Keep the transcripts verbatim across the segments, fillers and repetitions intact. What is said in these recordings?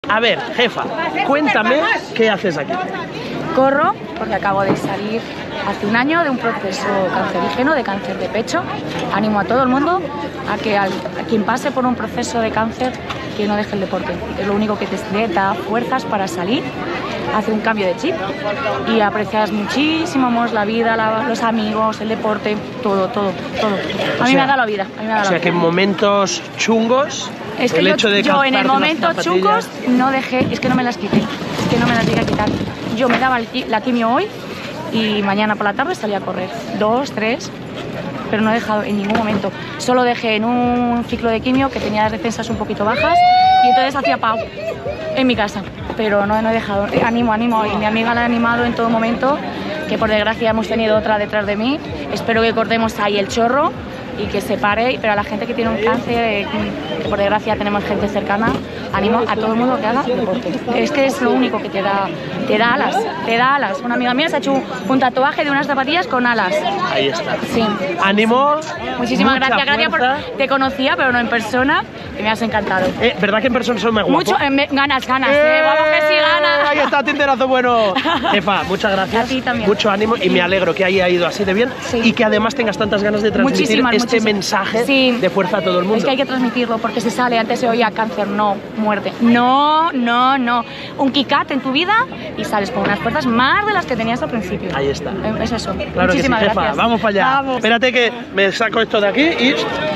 A ver, jefa, cuéntame qué haces aquí. Corro porque acabo de salir hace un año de un proceso cancerígeno, de cáncer de pecho. Animo a todo el mundo a que al, a quien pase por un proceso de cáncer, que no deje el deporte. Es lo único que te da fuerzas para salir, hacer un cambio de chip y aprecias muchísimo más la vida, la, los amigos, el deporte, todo, todo, todo. A mí me ha dado la vida. A mí me ha dado o sea la vida. que en momentos chungos, es que el yo, hecho de yo en el momento chungos chungos no dejé, es que no me las quité, es que no me las llegué a quitar. Yo me daba el, la quimio hoy y mañana por la tarde salía a correr, dos, tres, pero no he dejado en ningún momento. Solo dejé en un ciclo de quimio que tenía las defensas un poquito bajas y entonces hacía pau en mi casa, pero no, no he dejado. Animo, animo, y mi amiga la ha animado en todo momento, que por desgracia hemos tenido otra detrás de mí. Espero que cortemos ahí el chorro y que se pare, pero a la gente que tiene un cáncer, que por desgracia tenemos gente cercana, animo a todo el mundo que haga deporte. Es que es lo único que te da, te da alas, te da alas. Una amiga mía se ha hecho un tatuaje de unas zapatillas con alas. Ahí está. Sí. Ánimo. Muchísimas gracias, gracias por... Te conocía, pero no en persona, y me has encantado. Eh, ¿Verdad que en persona son más guapos? Mucho, eh, me, ganas, ganas, eh, eh, vamos que sí, ganas. Ahí está, tinterazo bueno. Jefa, muchas gracias. A ti también. Mucho ánimo y me alegro que haya ido así de bien, sí, y que además tengas tantas ganas de transmitir muchísimas, este muchísimas. mensaje, sí, de fuerza a todo el mundo. Es que hay que transmitirlo porque se sale, antes se oía cáncer, no, muerte. No, no, no. Un kick-out en tu vida y sales con unas fuerzas más de las que tenías al principio. Ahí está. Es eso. Claro Muchísimas que sí, jefa. gracias. Vamos para allá. Vamos. Espérate que me saco esto de aquí y...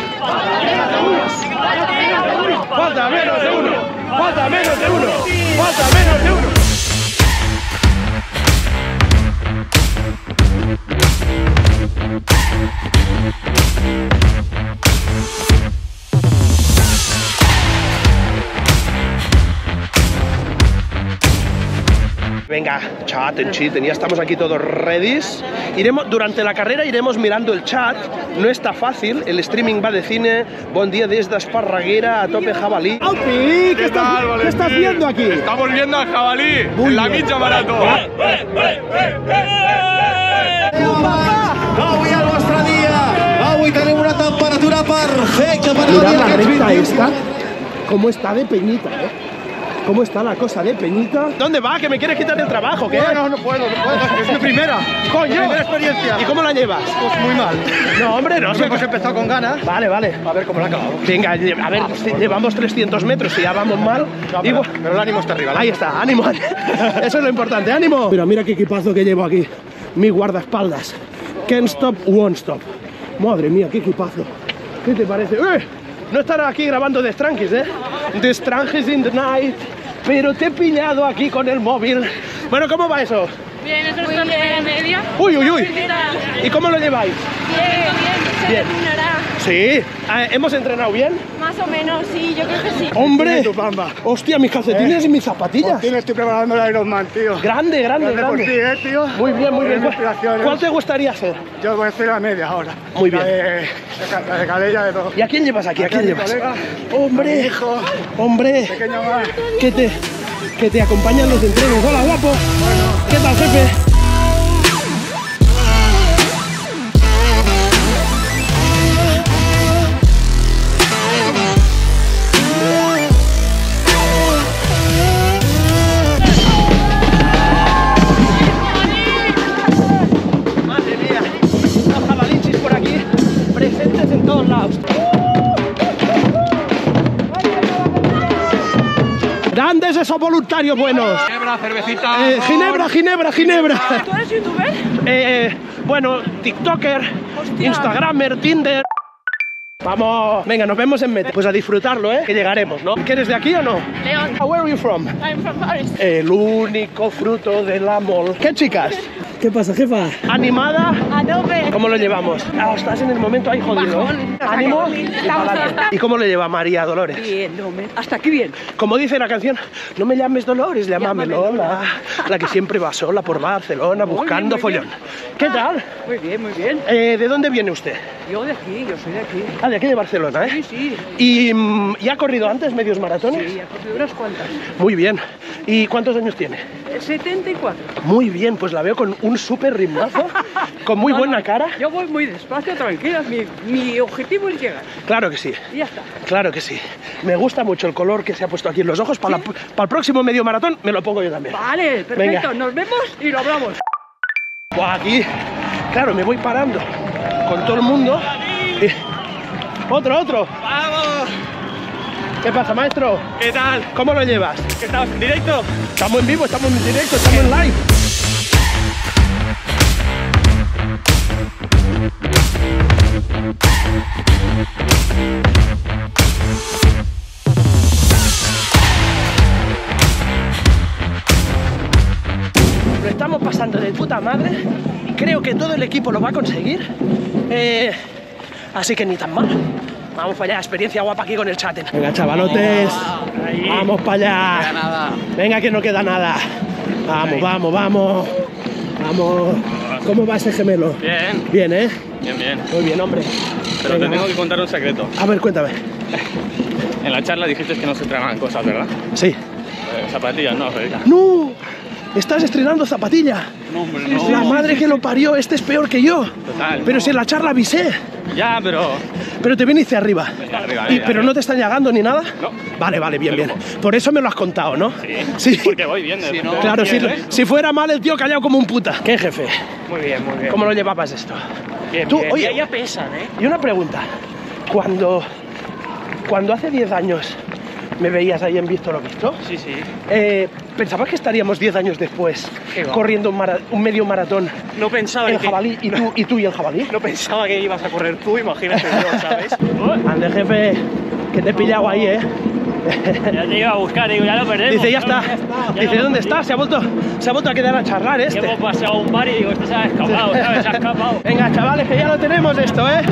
Falta menos de uno. Falta menos de uno. Falta menos de uno. Venga, chaten, chiten, ya estamos aquí todos ready. Iremos, durante la carrera iremos mirando el chat, no está fácil, el streaming va de cine. Buen día desde Esparraguera, a tope jabalí. ¡Aupi! ¿Qué, ¿Qué, está, ¿Qué está haciendo aquí? Estamos viendo al jabalí, Muy en la bien. mitja marató. Avui el vostre dia, avui tenim una temperatura perfecta para Mirad venir la aquests recta vint-i-un esta, cómo está de peñita, ¿eh? ¿Cómo está la cosa de peñita? ¿Dónde va? ¿Que me quieres quitar el trabajo? ¿Qué? Bueno, no puedo, no puedo, es mi primera, ¡Coño! mi primera experiencia. ¿Y cómo la llevas? Pues muy mal. No, hombre, no. Hombre, hemos empezado con ganas. Vale, vale. A ver cómo la acabamos. Venga, a ver, llevamos trescientos metros y ya vamos mal. No, pero, Igual- pero el ánimo está arriba. ¿no? Ahí está, ánimo. Eso es lo importante, ánimo. Pero mira qué equipazo que llevo aquí. Mi guardaespaldas. Can't stop, won't stop. Madre mía, qué equipazo. ¿Qué te parece? ¡Eh! No estará aquí grabando The Strangis, ¿eh? The Strangis in the night. Pero te he pillado aquí con el móvil. Bueno, ¿cómo va eso? Bien, es nuestra primera media. Uy, uy, uy. ¿Y cómo lo lleváis? Bien, bien, Bien. se terminará. Sí. Ah, ¿hemos entrenado bien? Más o menos, sí, yo creo que sí. ¡Hombre! Tu pamba. ¡Hostia, mis calcetines y mis zapatillas! Tío, estoy preparando el Ironman, tío. Grande, grande, Grande por ti, grande. eh, tío. Muy bien, muy bien. Tienes inspiraciones. ¿Cuál te gustaría ser? Yo voy a hacer la media ahora. Muy bien. La de, de, la de Calella de todo. ¿Y a quién llevas aquí? ¿A Aquí quién a mi llevas? colega, ¡Hombre! a mi hijo, ¡Hombre! pequeño más. Que te, que te acompañan los entrenos. ¡Hola, guapo! ¿Qué tal, jefe? Madre mía, los jabalinchis por aquí, presentes en todos lados. Grandes esos voluntarios buenos. Ginebra, cervecita. Eh, Ginebra, Ginebra, Ginebra. ¿Tú eres youtuber? Eh, bueno, TikToker, Hostia. Instagramer, Tinder. Vamos, venga, nos vemos en Meta. Pues a disfrutarlo, ¿eh? Que llegaremos, ¿no? ¿Que eres de aquí o no? León. Where are you from? I'm from Paris. El único fruto del amor. ¿Qué chicas? ¿Qué pasa, jefa? ¿Animada? A tope. ¿Cómo lo llevamos? Ah, estás en el momento ahí jodido, ¿eh? Bajón. ¿Ánimo? Estamos Adelante. ¿Y cómo lo lleva María Dolores? Bien, no, me... hasta aquí bien. Como dice la canción, no me llames Dolores, llámame Lola. La que siempre va sola por Barcelona buscando muy follón. ¿Qué tal? Muy bien, muy bien. Eh, ¿De dónde viene usted? Yo de aquí, yo soy de aquí. Ah, de aquí de Barcelona, ¿eh? Sí, sí. ¿Y, mm, ¿y ha corrido antes medios maratones? Sí, he cogido unas cuantas. Muy bien. ¿Y cuántos años tiene? setenta y cuatro. Muy bien, pues la veo con un súper ritmazo. con muy No, buena no, cara. Yo voy muy despacio, tranquila. Mi, mi objetivo es llegar. Claro que sí. Y ya está. Claro que sí. Me gusta mucho el color que se ha puesto aquí en los ojos. Para, ¿Sí? la- para el próximo medio maratón me lo pongo yo también. Vale, perfecto. Venga. Nos vemos y lo hablamos. Buah, aquí, claro, me voy parando con todo el mundo. Y... Otro, otro. ¡Vamos! ¿Qué pasa, maestro? ¿Qué tal? ¿Cómo lo llevas? ¿Qué tal? ¿Directo? Estamos en vivo, estamos en directo, estamos en live. Lo estamos pasando de puta madre. Creo que todo el equipo lo va a conseguir. Eh, así que ni tan mal. Vamos para allá, experiencia guapa aquí con el chat. Venga, chavalotes. Ahí. Vamos para allá. nada. Venga, que no queda nada. Vamos, vamos, vamos. Vamos. ¿Cómo va ese gemelo? Bien, Bien, ¿eh? bien, bien. Muy bien, hombre. Pero Venga, te tengo va. que contar un secreto. A ver, cuéntame. En la charla dijiste que no se tragan cosas, ¿verdad? Sí. Eh, zapatillas, no, Federica. ¡No! Estás estrenando zapatilla. No, hombre, La madre que lo parió, este es peor que yo. Total. Pero no. si en la charla avisé. Ya, pero... Pero te viniste arriba. Venga, arriba, Y- venga, pero arriba. no te están llegando ni nada. No. Vale, vale, bien, Pero- bien. Por eso me lo has contado, ¿no? Sí. Sí. Porque voy bien. de- de- Claro, si, bien, ¿eh? si fuera mal el tío callado como un puta. ¿Qué, jefe? Muy bien, muy bien. ¿Cómo lo llevabas esto? Bien, Tú, bien. oye, Ya, ya pesan, ¿eh? y una pregunta. Cuando, cuando hace diez años me veías ahí en Visto lo Visto, Sí, sí. eh, ¿pensabas que estaríamos diez años después Qué va. corriendo un, mara- un medio maratón No pensaba en que... jabalí y tú, y tú y el jabalí? No pensaba que ibas a correr tú, imagínate yo, ¿sabes? Ande, jefe, que te he pillado ahí, ¿eh? Ya te iba a buscar, digo, ya lo perdemos. Dice, ya No, está. ya Dice, lo ¿dónde hemos está? Se ha vuelto, se ha vuelto a quedar a charlar este. Hemos pasado un bar y digo, este se ha escapado, ¿sabes? Se ha escapado. Venga, chavales, que ya lo tenemos esto, ¿eh?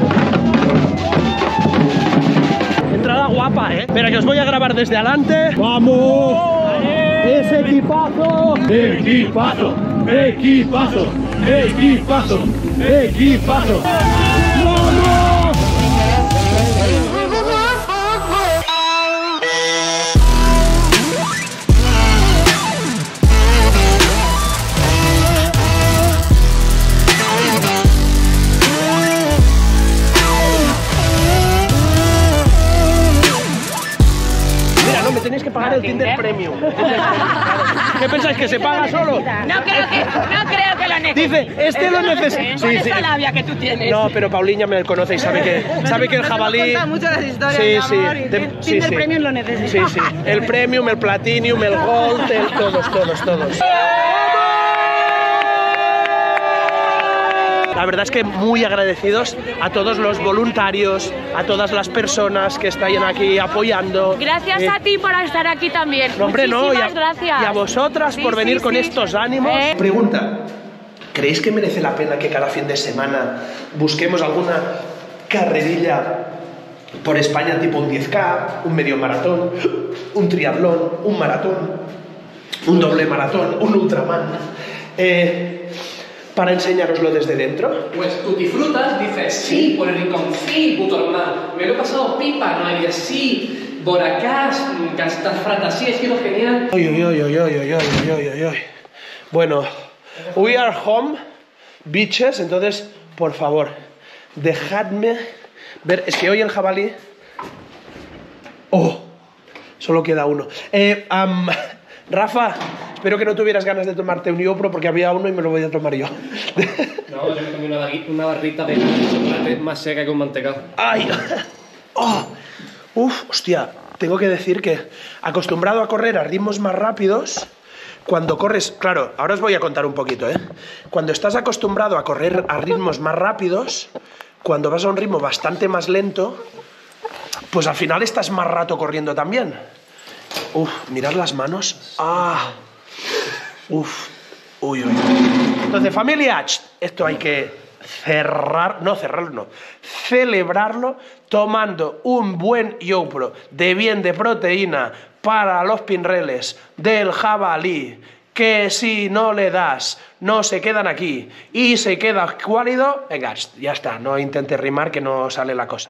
Entrada guapa, ¿eh? Espera, que os voy a grabar desde adelante. ¡Vamos! ¡Ese equipazo! ¡Equipazo! ¡Equipazo! ¡Equipazo! ¡Equipazo! ¡Vamos! Mira, no me tenéis que pagar el Tinder Premium. ¿Qué pensáis, que se paga solo? No creo que, no creo que lo necesite. Dice, este lo necesita. Con esa labia que tú tienes. No, pero Pauliña me conoce y sabe que, sabe que el jabalí... mucho las historias Sí, de sí, amor y de- Tin- sí, Tinder sí. Premium lo necesita. Sí, sí. El Premium, el Platinum, el Gold, el todos, todos, todos. La verdad es que muy agradecidos a todos los voluntarios, a todas las personas que están aquí apoyando. Gracias Eh, a ti por estar aquí también. No, hombre, no, y a, Muchísimas gracias. y a vosotras Sí, por venir sí, con sí. estos ánimos. Eh. Pregunta, ¿creéis que merece la pena que cada fin de semana busquemos alguna carrerilla por España, tipo un diez K, un medio maratón, un triatlón, un maratón, un doble maratón, un ultraman, eh, para enseñároslo desde dentro? Pues tú disfrutas, dices sí, por el rincón, sí, puto normal. Me lo he pasado pipa, no hay sí, Boracás, gastas fratas, sí, ha sido genial. Oy, oy, oy, oy, oy, oy, oy, oy, oy, oy. Bueno, we are home, bitches, entonces, por favor, dejadme ver. Es que hoy el jabalí... ¡Oh! Solo queda uno. Eh, am, Rafa, espero que no tuvieras ganas de tomarte un Iopro porque había uno y me lo voy a tomar yo. No, yo me comí una, barri- una barrita de chocolate más seca que un mantecado. ¡Ay! ¡Oh! Uf, hostia, tengo que decir que acostumbrado a correr a ritmos más rápidos, cuando corres, claro, ahora os voy a contar un poquito, ¿eh? Cuando estás acostumbrado a correr a ritmos más rápidos, cuando vas a un ritmo bastante más lento, pues al final estás más rato corriendo también. Uf, mirad las manos. ¡Ah! Uf. Uy, uy, uy. Entonces, familia, ch, esto hay que cerrar, no cerrarlo, no, celebrarlo tomando un buen YoPro de bien de proteína para los pinreles del jabalí, que si no le das, no se quedan aquí y se queda cuálido. Venga, ch, ya está, no intentes rimar que no sale la cosa.